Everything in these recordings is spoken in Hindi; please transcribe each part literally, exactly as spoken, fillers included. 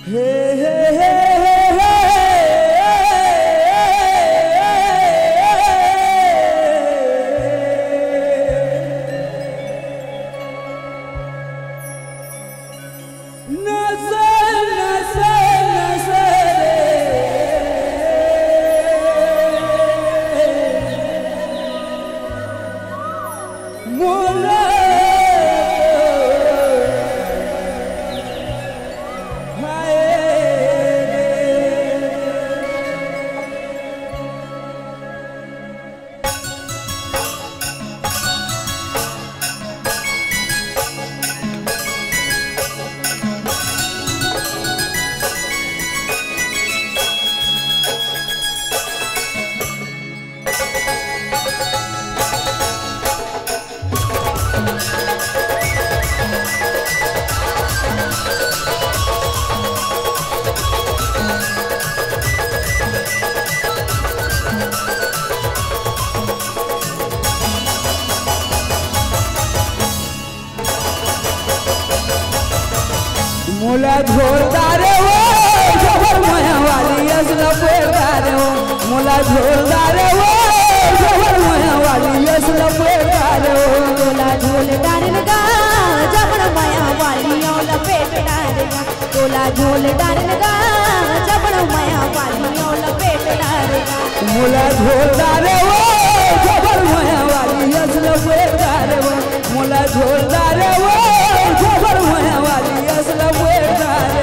मोला झोरदार हो जबर माया वाली असला पेड़दार हो मोला झोरदार हो जबर माया वाली असला पेड़दार हो तोला झोलदार लगा जबर माया वाली औला पेड़दार लगा तोला झोलदार लगा जबर माया वाली औला पेड़दार लगा मोला झोरदार हो जबर माया वाली असला पेड़दार हो मोला झोरदार हो जबर माया वाली असला पेड़दार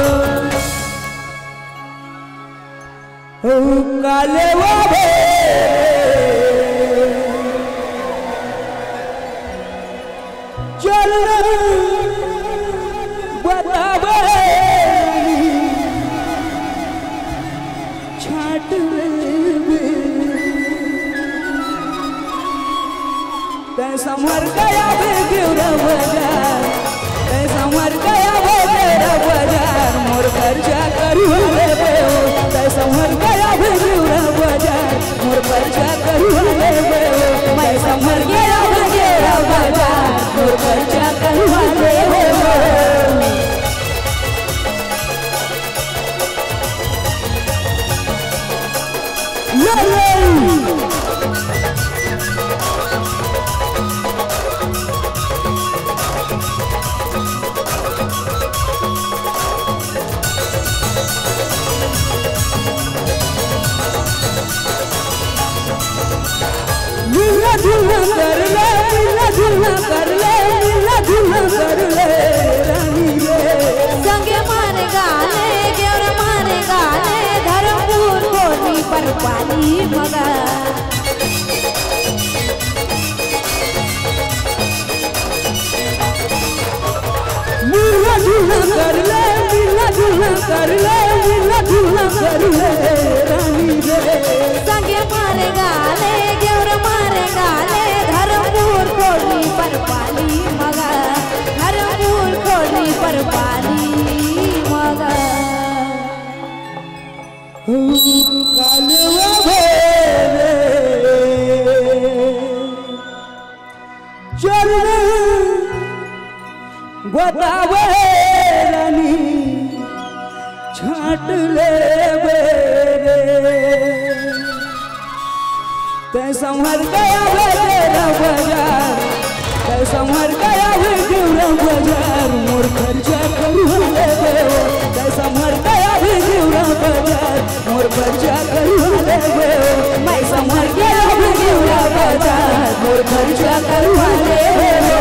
हो काले वो चल बतावे छाट तैसा मर गया बेगिरा बाजार तैसा मर गया बेगिरा बाजार मोर खर्चा करू ले बेओ तैसा मर गया बेगिरा बाजार मोर खर्चा करू ले बेओ मैं समर गया बेगिरा बाजार मोर खर्चा करू ले बेओ मिला जुलना कर ले मिला जुलना कर ले मिला जुलना कर ले रानी रे संगे मारे गाले गेवर मारे गाले धर्मपुर कोनी पर पाली मगा मिला जुलना कर ले मिला जुलना कर ले मिला जुलना कर ले रानी रे संगे मारे गाले गेवर मारे गाले धर्मपुर कोनी पर पाली मगा धर्मपुर कोनी पर पाली मगा कालवा भेरे चल बतावे रानी छाट ले बेरे तै संभर गया बेरा बाजार तै संभर गया बेरा बाजार मोर खर्चा करू ले बेओ तै संभर गया बेरा बाजार मोर खर्चा करू ले बेओ मैं संभर गया बेरा बाजार मोर खर्चा करू ले बेओ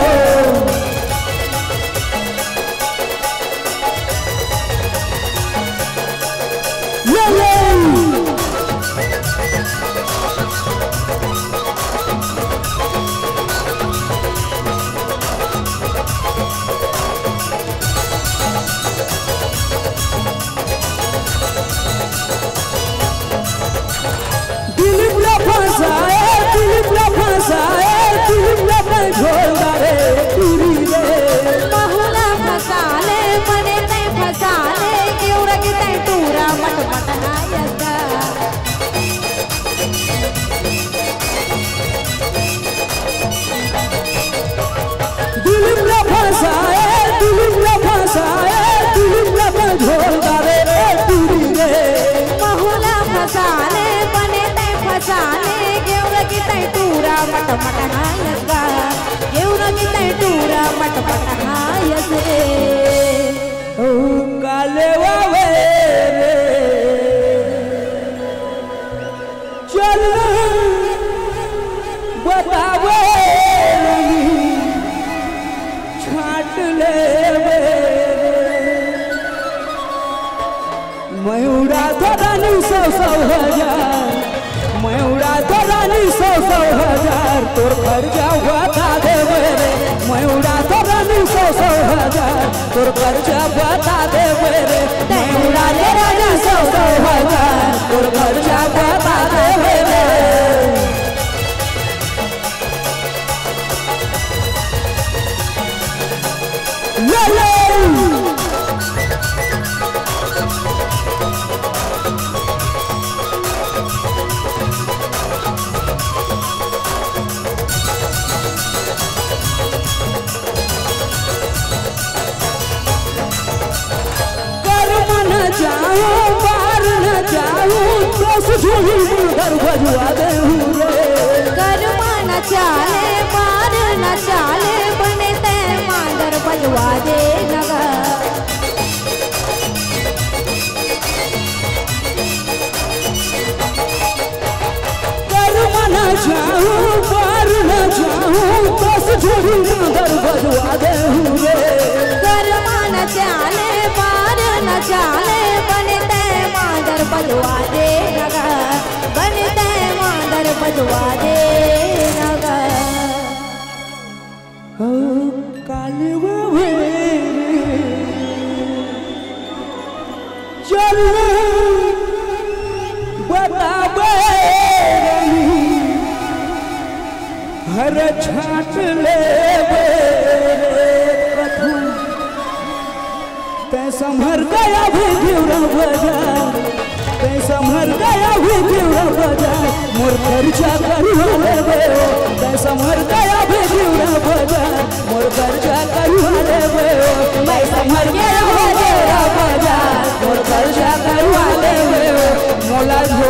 दिलीप ला फंसाए दिलीप ला फंसाए दिलीप ला झोलदार मट हायस गा येऊन मी ते टुरा मट मट हायस रे ओ काले वावे रे चल बतावे छाट ले मैं उड़ा धरानी सौ सौ हजार मैं उड़ा धरानी सौ सौ हजार तोर खर्चा बता दे मेरे मैं उड़ा धरानी सौ सौ हजार तोर खर्चा बता दे मेरे मैं उड़ा धरानी सौ सौ हजार तोर खर्चा बता दे मेरे ले ले जाऊं पार न जाऊं तो सुझुई घर भजवा दे रे कर्मा न चाले पार न चाले बने ते मांदर भजवा दे नगा कर्मा न जाऊं पार न जाऊं तो सुझुई घर भजवा दे रे कर्मा न चाले पार न चाले बनते मांदर भजवा दे नगा बनते मांदर भजवा दे नगा ओ काले वावे चल बतावे हर छाट ले तै संभर गया भी जीवरा बाजार तै संभर गया भी जीवरा बाजार मोर खर्चा करवा लेबे तै संभर गया भी जीवरा बाजार मोर खर्चा करवा लेबे मैं संभर गया भी जीवरा बाजार मोर खर्चा करवा लेबे मोला